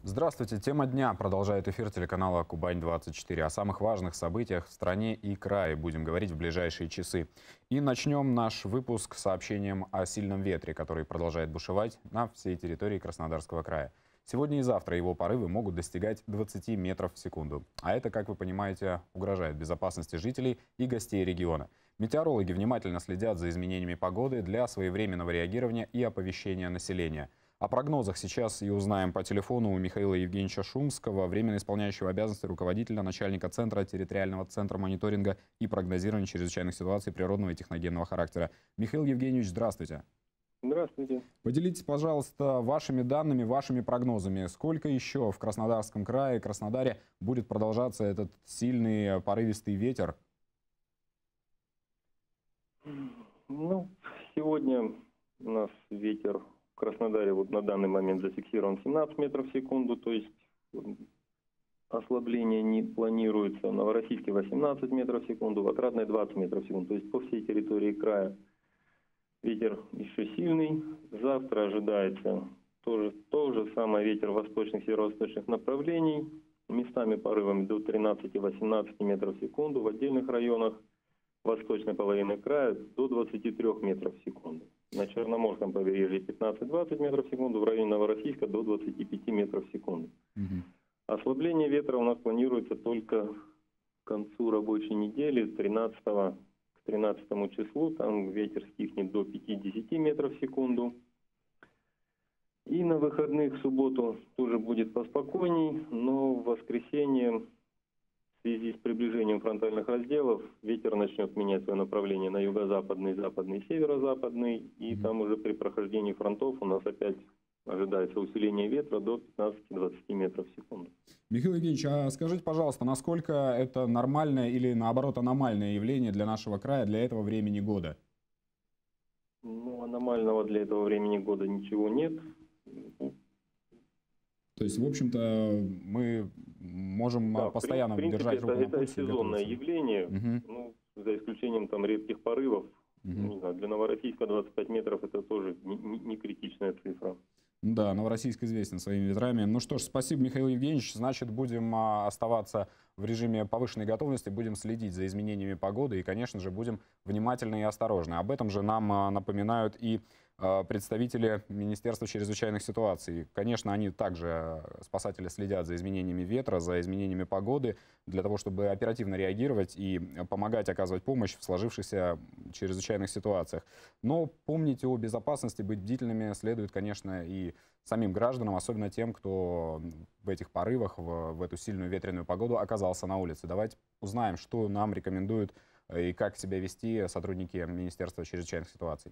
Здравствуйте. Тема дня продолжает эфир телеканала «Кубань-24». О самых важных событиях в стране и крае будем говорить в ближайшие часы. И начнем наш выпуск сообщением о сильном ветре, который продолжает бушевать на всей территории Краснодарского края. Сегодня и завтра его порывы могут достигать 20 метров в секунду. А это, как вы понимаете, угрожает безопасности жителей и гостей региона. Метеорологи внимательно следят за изменениями погоды для своевременного реагирования и оповещения населения. О прогнозах сейчас и узнаем по телефону у Михаила Евгеньевича Шумского, временно исполняющего обязанности руководителя начальника Центра территориального центра мониторинга и прогнозирования чрезвычайных ситуаций природного и техногенного характера. Михаил Евгеньевич, здравствуйте. Здравствуйте. Поделитесь, пожалуйста, вашими данными, вашими прогнозами. Сколько еще в Краснодарском крае, Краснодаре будет продолжаться этот сильный порывистый ветер? Сегодня у нас ветер в Краснодаре на данный момент зафиксирован 17 метров в секунду, то есть ослабление не планируется. В Новороссийске 18 метров в секунду, в Отрадной 20 метров в секунду, то есть по всей территории края ветер еще сильный. Завтра ожидается то же самое ветер восточных и северо-восточных направлений, местами порывами до 13-18 метров в секунду, в отдельных районах восточной половины края до 23 метров в секунду. На Черноморском побережье 15-20 метров в секунду, в районе Новороссийска до 25 метров в секунду. Ослабление ветра у нас планируется только к концу рабочей недели, с 13 к 13 числу. Там ветер стихнет до 50 метров в секунду. И на выходных в субботу тоже будет поспокойней, но в воскресенье в связи с приближением фронтальных разделов ветер начнет менять свое направление на юго-западный, западный, северо-западный. И там уже при прохождении фронтов у нас опять ожидается усиление ветра до 15-20 метров в секунду. Михаил Евгеньевич, а скажите, пожалуйста, насколько это нормальное или, наоборот, аномальное явление для нашего края, для этого времени года? Аномального для этого времени года ничего нет. То есть, в общем-то, мы можем постоянно в принципе, держать руку на пульсе. Это сезонное явление, за исключением редких порывов. Не знаю, для Новороссийска 25 метров это тоже не критичная цифра. Да, Новороссийск известен своими ветрами. Ну что ж, спасибо, Михаил Евгеньевич. Значит, будем оставаться в режиме повышенной готовности, будем следить за изменениями погоды и, конечно же, будем внимательны и осторожны. Об этом же нам напоминают и представители Министерства чрезвычайных ситуаций. Конечно, они также, спасатели, следят за изменениями ветра, за изменениями погоды, для того, чтобы оперативно реагировать и помогать оказывать помощь в сложившихся чрезвычайных ситуациях. Но помните о безопасности, быть бдительными следует, конечно, и самим гражданам, особенно тем, кто в этих порывах, в эту сильную ветреную погоду оказался на улице. Давайте узнаем, что нам рекомендуют и как себя вести сотрудники Министерства чрезвычайных ситуаций.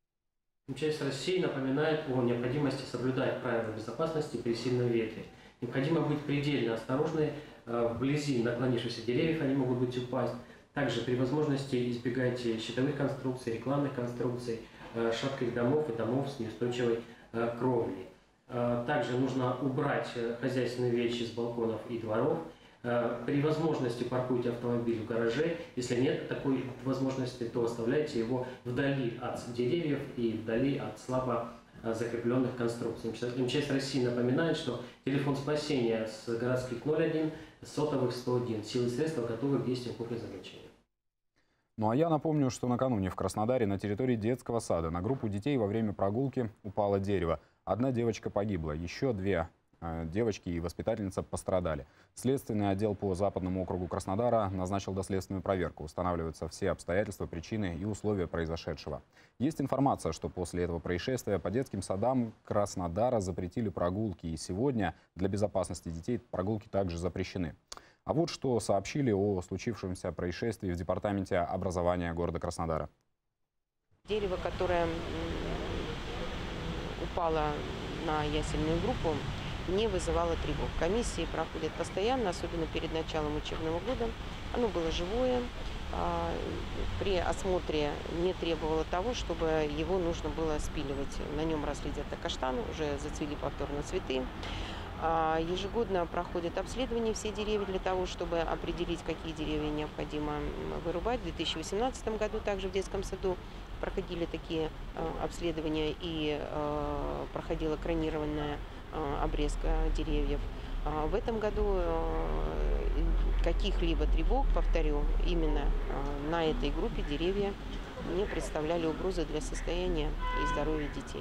МЧС России напоминает о необходимости соблюдать правила безопасности при сильном ветре. Необходимо быть предельно осторожны. Вблизи наклонившихся деревьев они могут быть упасть. Также при возможности избегайте щитовых конструкций, рекламных конструкций, шатких домов и домов с неустойчивой кровлей. Также нужно убрать хозяйственные вещи с балконов и дворов. При возможности паркуйте автомобиль в гараже. Если нет такой возможности, то оставляйте его вдали от деревьев и вдали от слабо закрепленных конструкций. МЧС России напоминает, что телефон спасения с городских 01, сотовых 101. Силы и средства готовы к действию по призыванию. Ну а я напомню, что накануне в Краснодаре на территории детского сада на группу детей во время прогулки упало дерево. Одна девочка погибла, еще две девочки и воспитательница пострадали. Следственный отдел по Западному округу Краснодара назначил доследственную проверку. Устанавливаются все обстоятельства, причины и условия произошедшего. Есть информация, что после этого происшествия по детским садам Краснодара запретили прогулки. И сегодня для безопасности детей прогулки также запрещены. А вот что сообщили о случившемся происшествии в департаменте образования города Краснодара. Дерево, которое упало на ясельную группу, не вызывало тревог. Комиссии проходят постоянно, особенно перед началом учебного года. Оно было живое. При осмотре не требовало того, чтобы его нужно было спиливать. На нем росли где-то каштаны, уже зацвели повторно цветы. Ежегодно проходят обследования все деревья для того, чтобы определить, какие деревья необходимо вырубать. В 2018 году также в детском саду проходили такие обследования и проходила кронированная обрезка деревьев. В этом году каких-либо тревог, повторю, именно на этой группе деревья не представляли угрозы для состояния и здоровья детей.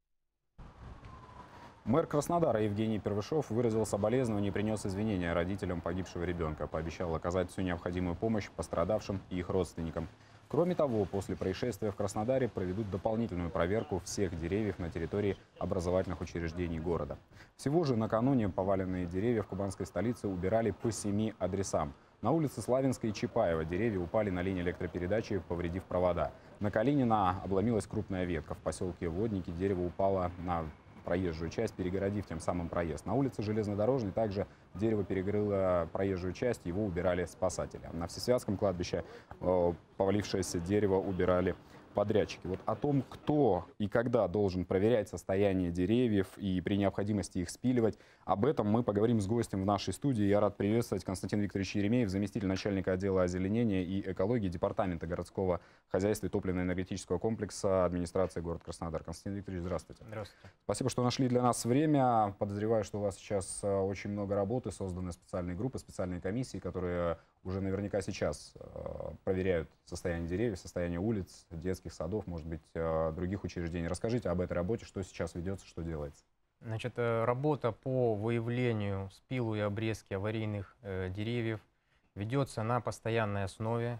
Мэр Краснодара Евгений Первышов выразил соболезнования и принес извинения родителям погибшего ребенка. Пообещал оказать всю необходимую помощь пострадавшим и их родственникам. Кроме того, после происшествия в Краснодаре проведут дополнительную проверку всех деревьев на территории образовательных учреждений города. Всего же накануне поваленные деревья в кубанской столице убирали по 7 адресам. На улице Славянской и Чапаева деревья упали на линии электропередачи, повредив провода. На Калинина обломилась крупная ветка. В поселке Водники дерево упало на проезжую часть, перегородив тем самым проезд. На улице Железнодорожной также дерево перекрыло проезжую часть, его убирали спасатели. На Всесвятском кладбище повалившееся дерево убирали подрядчики. Вот о том, кто и когда должен проверять состояние деревьев и при необходимости их спиливать, об этом мы поговорим с гостем в нашей студии. Я рад приветствовать Константин Викторович Еремеев, заместитель начальника отдела озеленения и экологии Департамента городского хозяйства и топливно-энергетического комплекса администрации города Краснодар. Константин Викторович, здравствуйте. Здравствуйте. Спасибо, что нашли для нас время. Подозреваю, что у вас сейчас очень много работы, созданы специальные группы, специальные комиссии, которые уже наверняка сейчас проверяют состояние деревьев, состояние улиц, детских садов, может быть, других учреждений. Расскажите об этой работе, что сейчас ведется, что делается. Значит, работа по выявлению, спилу и обрезке аварийных деревьев ведется на постоянной основе.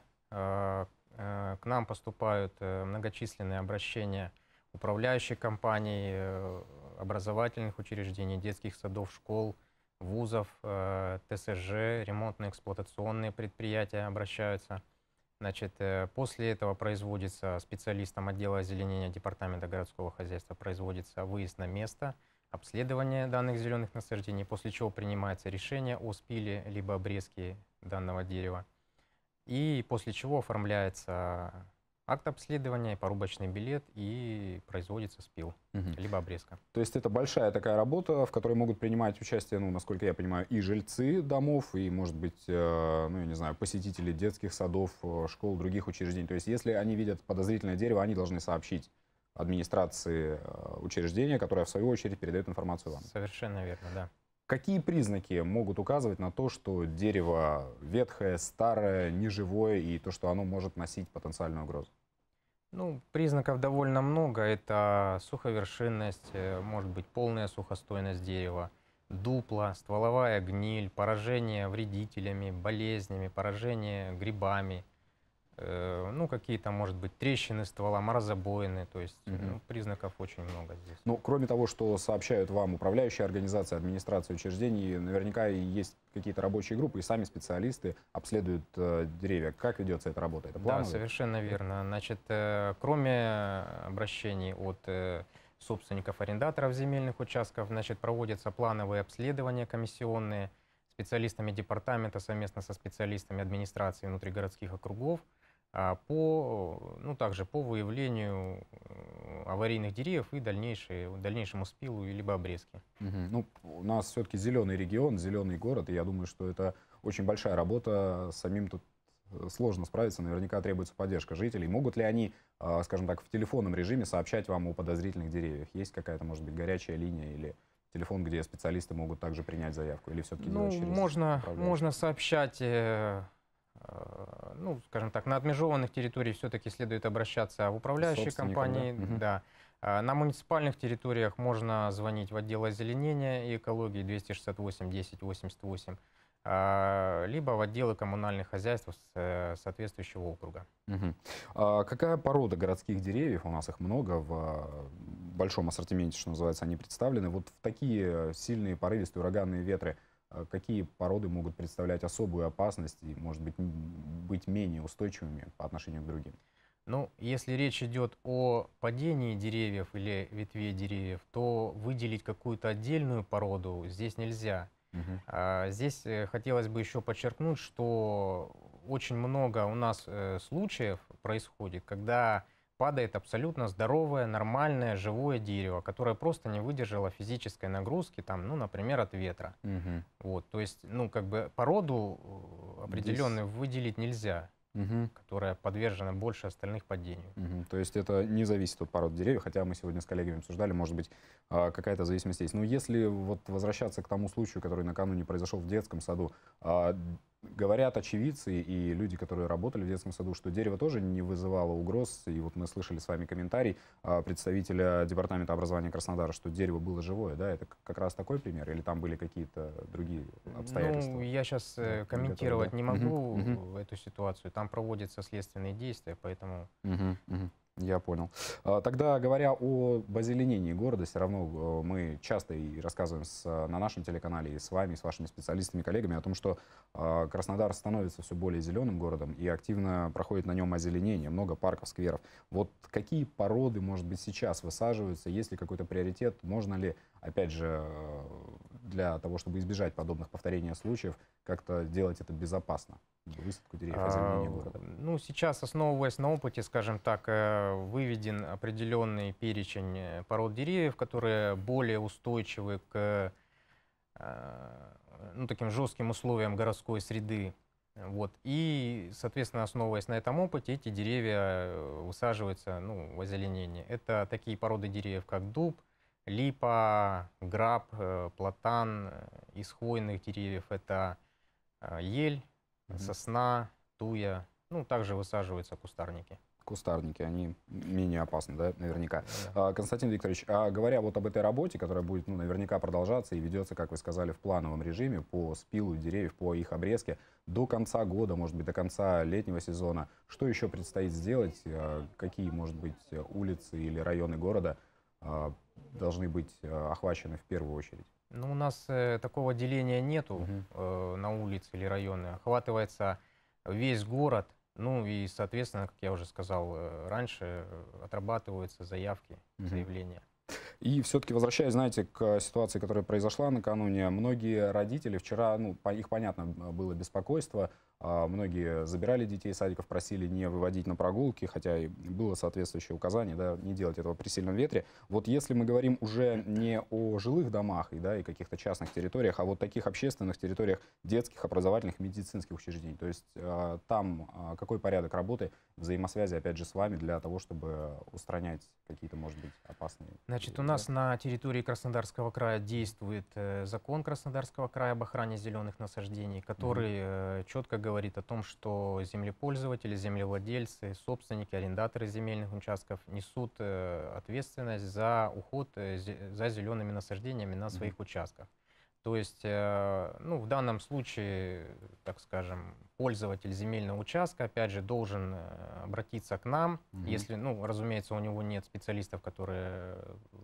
К нам поступают многочисленные обращения управляющих компаний, образовательных учреждений, детских садов, школ, вузов, ТСЖ, ремонтно-эксплуатационные предприятия обращаются. Значит, после этого производится специалистам отдела озеленения Департамента городского хозяйства производится выезд на место, обследование данных зеленых насаждений, после чего принимается решение о спиле либо обрезке данного дерева. И после чего оформляется акт обследования, порубочный билет и производится спил, либо обрезка. То есть это большая такая работа, в которой могут принимать участие, ну, насколько я понимаю, и жильцы домов, и, может быть, ну, я не знаю, посетители детских садов, школ, других учреждений. То есть если они видят подозрительное дерево, они должны сообщить администрации учреждения, которая, в свою очередь, передает информацию вам. Совершенно верно, да. Какие признаки могут указывать на то, что дерево ветхое, старое, неживое, и то, что оно может носить потенциальную угрозу? Ну, признаков довольно много. Это суховершинность, может быть полная сухостойность дерева, дупла, стволовая гниль, поражение вредителями, болезнями, поражение грибами, ну, какие-то, может быть, трещины ствола, морозобоины, то есть ну, признаков очень много здесь. Ну, кроме того, что сообщают вам управляющие организации, администрации учреждений, наверняка и есть какие-то рабочие группы, и сами специалисты обследуют деревья. Как ведется эта работа? Это планово? Да, совершенно верно. Значит, кроме обращений от собственников, арендаторов земельных участков, значит, проводятся плановые обследования комиссионные специалистами департамента совместно со специалистами администрации внутригородских округов, также по выявлению аварийных деревьев и дальнейшему спилу либо обрезке. Ну, у нас все-таки зеленый регион, зеленый город, и я думаю, что это очень большая работа, самим тут сложно справиться, наверняка требуется поддержка жителей. Могут ли они, скажем так, в телефонном режиме сообщать вам о подозрительных деревьях? Есть какая-то, может быть, горячая линия или телефон, где специалисты могут также принять заявку? Или все-таки можно сообщать, ну, скажем так, на отмежованных территориях все-таки следует обращаться в управляющие компании. Да. На муниципальных территориях можно звонить в отдел озеленения и экологии 268 10 88, либо в отделы коммунальных хозяйств соответствующего округа. Какая порода городских деревьев, у нас их много, в большом ассортименте, что называется, они представлены. Вот в такие сильные порывистые ураганные ветры, какие породы могут представлять особую опасность и, может быть менее устойчивыми по отношению к другим? Ну, если речь идет о падении деревьев или ветвей деревьев, то выделить какую-то отдельную породу здесь нельзя. Здесь хотелось бы еще подчеркнуть, что очень много у нас случаев происходит, когда падает абсолютно здоровое, нормальное, живое дерево, которое просто не выдержало физической нагрузки, там, ну, например, от ветра. Вот, то есть, ну, как бы породу определенную выделить нельзя. которая подвержена больше остальных падению. То есть это не зависит от породы деревьев, хотя мы сегодня с коллегами обсуждали, может быть, какая-то зависимость есть. Но если вот возвращаться к тому случаю, который накануне произошел в детском саду, говорят очевидцы и люди, которые работали в детском саду, что дерево тоже не вызывало угроз. И вот мы слышали с вами комментарий представителя Департамента образования Краснодара, что дерево было живое. Да? Это как раз такой пример? Или там были какие-то другие обстоятельства? Ну, я сейчас комментировать не могу эту ситуацию. Там проводятся следственные действия, поэтому... Я понял. Тогда, говоря о озеленении города, все равно мы часто и рассказываем на нашем телеканале и с вами, и с вашими специалистами, коллегами о том, что Краснодар становится все более зеленым городом и активно проходит на нем озеленение, много парков, скверов. Вот какие породы, может быть, сейчас высаживаются, есть ли какой-то приоритет, можно ли, опять же, для того, чтобы избежать подобных повторения случаев, как-то делать это безопасно? Высадку деревьев, озеленение города. Ну, сейчас, основываясь на опыте, скажем так, выведен определенный перечень пород деревьев, которые более устойчивы к таким жестким условиям городской среды. Вот. И, соответственно, основываясь на этом опыте, эти деревья высаживаются в озеленение. Это такие породы деревьев, как дуб, липа, граб, платан. Из хвойных деревьев это ель, сосна, туя. Также высаживаются кустарники. Кустарники, они менее опасны, да, наверняка. Да. Константин Викторович, говоря вот об этой работе, которая будет наверняка продолжаться и ведется, как вы сказали, в плановом режиме по спилу деревьев, по их обрезке, до конца года, может быть, до конца летнего сезона, что еще предстоит сделать? Какие, может быть, улицы или районы города должны быть охвачены в первую очередь? У нас такого деления нету на улицы или районы. Охватывается весь город. И, соответственно, как я уже сказал раньше, отрабатываются заявки, заявления. И все-таки возвращаясь, знаете, к ситуации, которая произошла накануне, многие родители вчера, их, понятно, было беспокойство, многие забирали детей из садиков, просили не выводить на прогулки, хотя и было соответствующее указание, да, не делать этого при сильном ветре. Вот если мы говорим уже не о жилых домах и каких-то частных территориях, а вот таких общественных территориях детских, образовательных, медицинских учреждений, то есть там какой порядок работы, взаимосвязи, опять же, с вами для того, чтобы устранять какие-то, может быть, опасные... Значит, у нас на территории Краснодарского края действует закон Краснодарского края об охране зеленых насаждений, который четко говорит о том, что землепользователи, землевладельцы, собственники, арендаторы земельных участков несут ответственность за уход за зелеными насаждениями на своих участках. То есть, в данном случае, так скажем, пользователь земельного участка, опять же, должен обратиться к нам, если, разумеется, у него нет специалистов, которые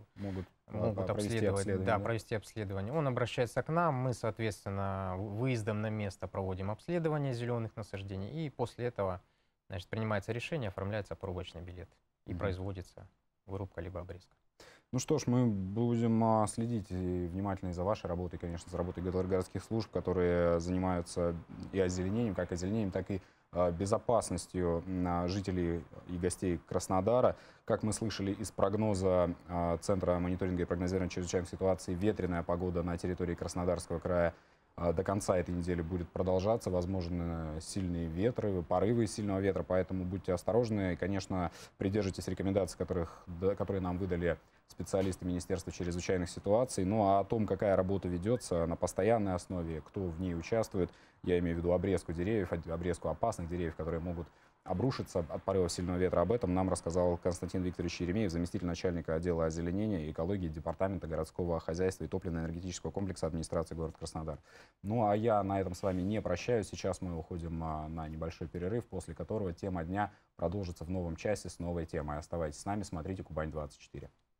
могут провести обследование. Он обращается к нам, мы, соответственно, выездом на место проводим обследование зеленых насаждений, и после этого, значит, принимается решение, оформляется пробочный билет и производится вырубка либо обрезка. Ну что ж, мы будем следить внимательно и за вашей работой, конечно, за работой городских служб, которые занимаются и озеленением, так и безопасностью жителей и гостей Краснодара. Как мы слышали из прогноза Центра мониторинга и прогнозирования чрезвычайных ситуаций, ветреная погода на территории Краснодарского края до конца этой недели будет продолжаться. Возможны сильные ветры, порывы сильного ветра, поэтому будьте осторожны. И, конечно, придерживайтесь рекомендаций, которые нам выдали специалисты Министерства чрезвычайных ситуаций. Ну а о том, какая работа ведется на постоянной основе, кто в ней участвует, я имею в виду обрезку деревьев, обрезку опасных деревьев, которые могут обрушиться от порывов сильного ветра. Об этом нам рассказал Константин Викторович Еремеев, заместитель начальника отдела озеленения и экологии Департамента городского хозяйства и топливно-энергетического комплекса администрации города Краснодар. Ну а я на этом с вами не прощаюсь. Сейчас мы уходим на небольшой перерыв, после которого тема дня продолжится в новом часе с новой темой. Оставайтесь с нами, смотрите Кубань-24.